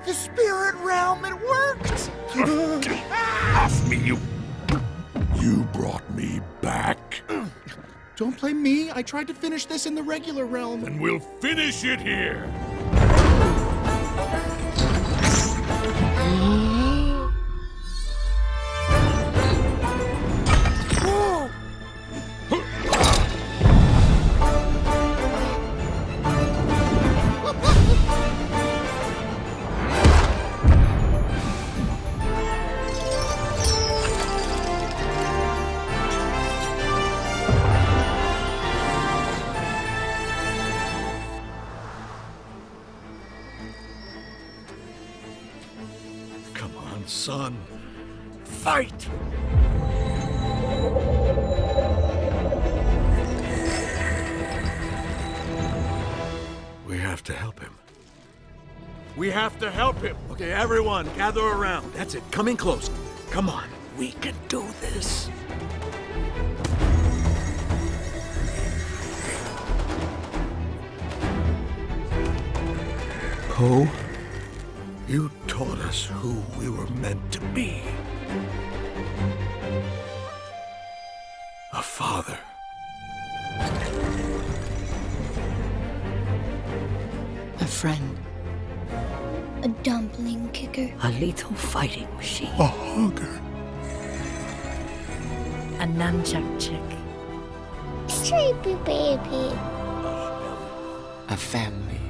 The spirit realm, it worked! Off me, you! You brought me back. Don't blame me. I tried to finish this in the regular realm. Then we'll finish it here. Son, fight! We have to help him. We have to help him! Okay, everyone, gather around. That's it, coming close. Come on, We can do this. Po? You taught us who we were meant to be. A father. A friend. A dumpling kicker. A lethal fighting machine. A hugger. A nunchuck chick. Sleepy baby. A family.